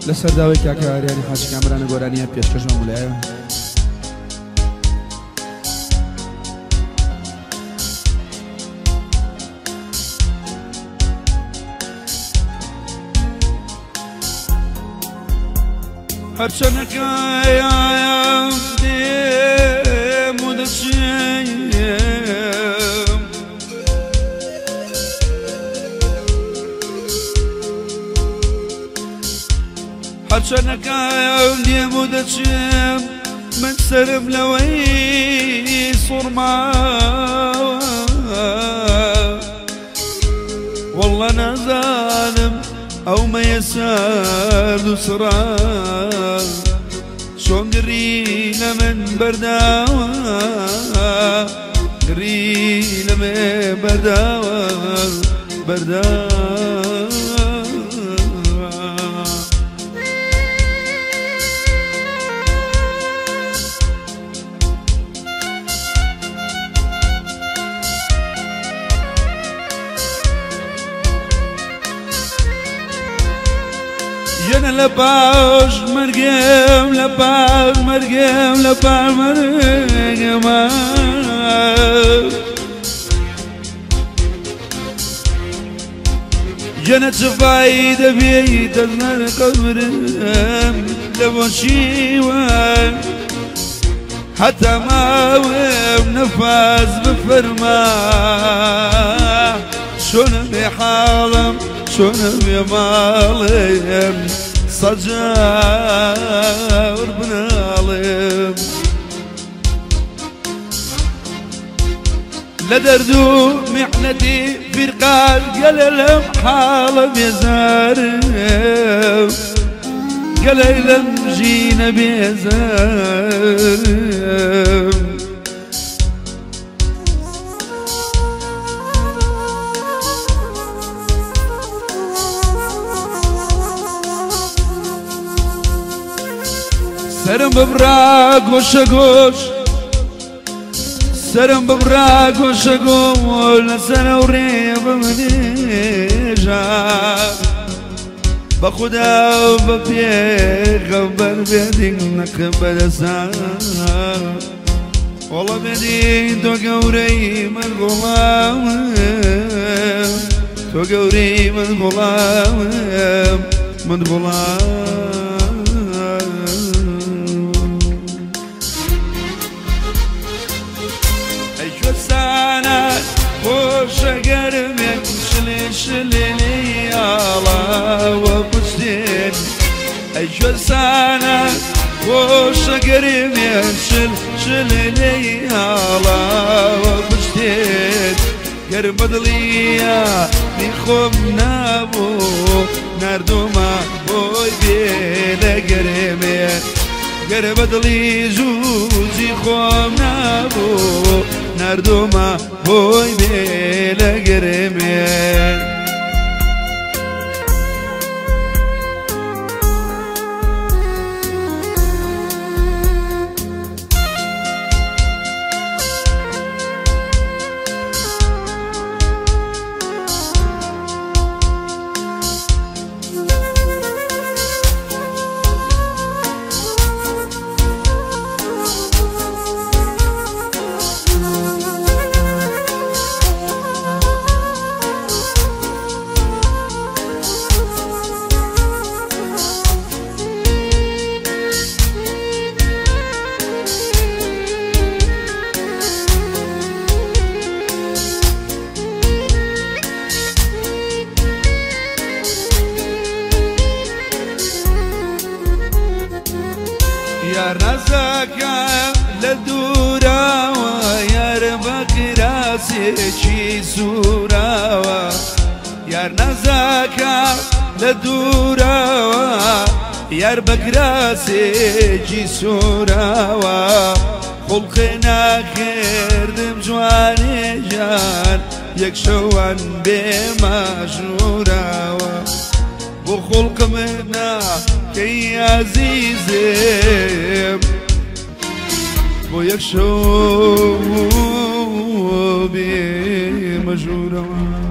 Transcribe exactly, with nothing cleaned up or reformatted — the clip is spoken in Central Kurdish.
لەسەر داوای کاکەواریانی حاج کامرانە گۆرانیە پێشکەشمان وڵایە هەرچەنەکەیان دێم و دەچێم هەرچەنەکەیان دێم و دەچێم من سرم لەوەی سوڕماوە وەڵڵە نازانم ئەو مەیەسەر و سڕا چۆن گری لە من بەرداوە گری لە من بەرداوە بەرداوە جنە لە پاش مەرگێم لە پاش مەرگێم لە پاش مەرگێمە جنە چ فایدە بێی دەزنەرە قەبرم لە بۆ چیوە هەتا ماوێم نەفاز بفەرما چۆنە بێ حاڵم شلون يا مالم صجاور بنالم لدردو محنتي فرقال قللم حالم يا زارم قللم جينا بيزارم سرم ببرا گوشه گوش سرم ببرا گوشه گوش لسنوری بمنیجا بخدا و بپیغمبر بیدین نکبر سا والله بیدین تو گوری من غلام تو گوری من غلام من غلام خوش قرمك شلي شلي الله وبستين أجل سنة خوش قرمك شل شلي الله وبستين قرب ضليا نخوم نابو نردو ما بوي بيلا قرمك قرب ضلي زوزي خوم نابو نردو ما بوي بيلا قرمي يا رزقك للدورة ويا ربك راسي شي سورة يا رزقك للدورة يا ربك راسي شي سورة خلقنا خير دم جواني جان يكشوان بمجنورة وخلق منا كي عزيزي ويكشو بمجنورة